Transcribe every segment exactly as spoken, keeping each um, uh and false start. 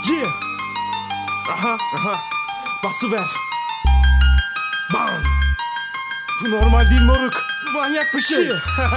Yeah. Aha aha. Basıver. Bam. Bu normal değil moruk. Manyak bir şey.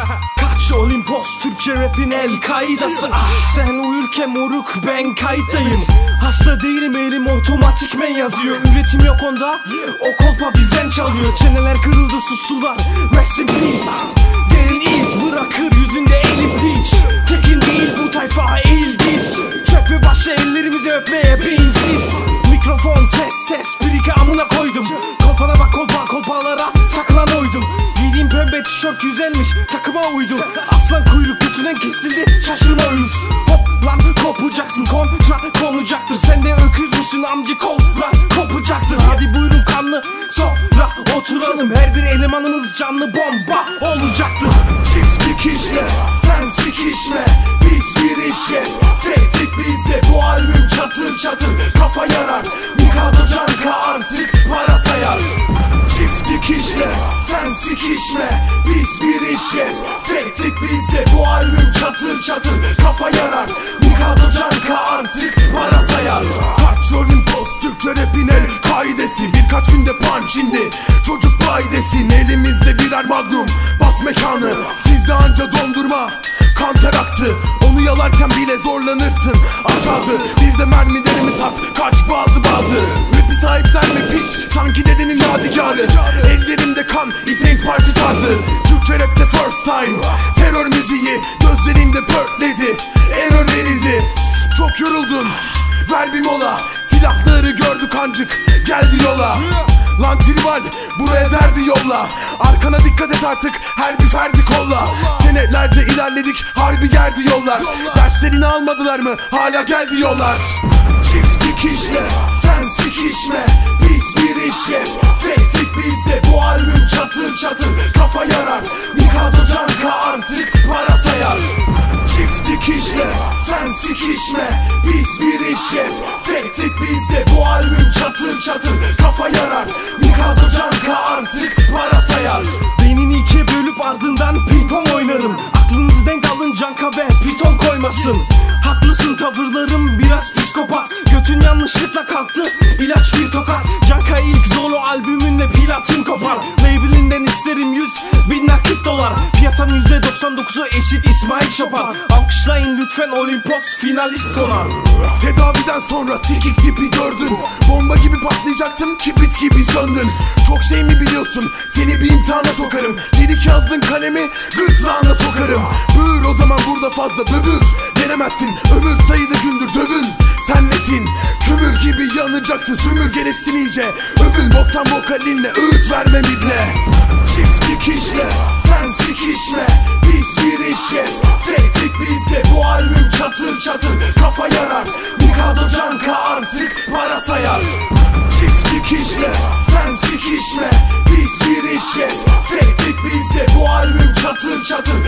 Kaç Olimpos, Türkçe rapin el kaidası. Ah, sen uyurken moruk ben kayıttayım. Hasta değilim, elim otomatikmen yazıyor. Üretim yok onda, o kolpa bizden çalıyor. Çeneler kırıldı, sustular, rest in peace. Derin iz bırakır yüzünde eli piç. Tekin değil bu tayfa, eğil diz. Çök ve başla ellerimizi öpmeye beyinsiz. Mikrofon test test, bir iki amına koydum. Kolpana bak, kolpa kolpalara takılan oydum. Giydiğim pembe tişört güzelmiş, takıma uydum. Aslan kuyruk götünden kesildi, şaşırma uyuz. Hop lan kopacaksın, kontra konacaktır. Sen de öküz müsün amcı, kollar kopacaktır. Hadi buyurun kanlı sofra oturalım. Her bir elemanımız canlı bomba olacaktır. Çift dikişle, sen sikişme, biz bir işiz. Tehdit bizde, bu albüm çatır çatır kafa yarar. Mikado Canka artık para sayar. Çift dikişle, sen sikişme, biz bir işiz. Tehdit bizde, bu albüm çatır çatır kafa yarar. Mikado Canka artık para sayar. Kaç Olimpos, Türkçe rapin el kaidesi. Birkaç günde punch indi, çocuk baydesin. Elimizde birer magnum, bas mekanı. Sizde anca dondurma, kanter aktı. Onu yalarken bile zorlanırsın, aç ağzı. Bir de mermilerimi tat, kaç bazı bazı. Rapi sahiplenme piç, sanki dedenin yadigarı. Ellerimde kan, it parti tarzı. Türkçe rapte first time, terör müziği gözlerinde pörtledi. Error verildi, çok yoruldun, ver bir mola. Silahları gördük ancık, geldi yola. Lan tribal, buraya derdi yolla. Arkana dikkat et artık, her bir ferdi kolla. Senelerce ilerledik, harbi gerdi yollar. Derslerini almadılar mı, hala geldi yollar. Çift dikişle, sen sikişme, biz bir işiz. Tehdit bizde, bu albüm çatır çatır kafa yarar. Mikado Canka artık para sayar. Çift dikişle, sen sikişme, biz bir işiz. Tehdit bizde, bu albüm çatır çatır kafa yarar. Mikado Canka artık para sayar. Beynini ikiye bölüp ardından ping pong oynarım. Aklınızı denk alın, Canka ve piton koymasın. Haklısın, tavırlarım biraz psikopat. Götün yanlışlıkla kalktı, ilaç bir tokat. Canka ilk solo albümünde platin kopar. Labelinden isterim yüz bin nakit dolar. Piyasanın yüzde doksan dokuzu eşit İsmail Şopar. Alkışlayın lütfen, Olimpos finalist konar. Tedaviden sonra sikik tipi gördün. Bomba gibi patlayacaktın, kibrit gibi söndün. Çok şey mi biliyorsun, seni bir imtihana sokarım. Lirik yazdın kalemi, gırtlağına sokarım. Buyur o zaman, burada fazla böbür denemezsin, ömür sayıda gündür dövün. Sen nesin? Kömür gibi yanacaksın, sömürgeleşsin iyice. Övül boktan vokalinle, öğüt vermem ibne. Çift dikişle, sen sikişme, biz bir işiz. Tehdit bizde, bu albüm çatır çatır kafa yarar. Mikado Canka artık para sayar. Çift dikişle, sen sikişme, biz bir işiz. Tehdit bizde, bu albüm çatır çatır